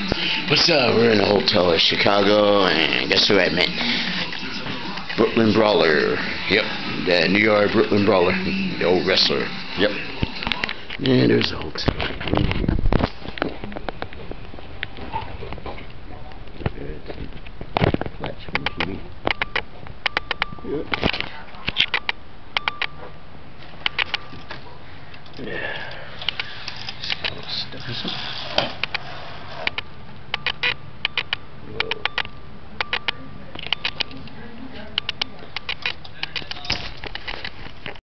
What's up? We're in a hotel in Chicago, and guess who I met? Brooklyn Brawler. Yep, the New York Brooklyn Brawler, the old wrestler. Yep. And there's a hotel. Flat screen TV. Yep.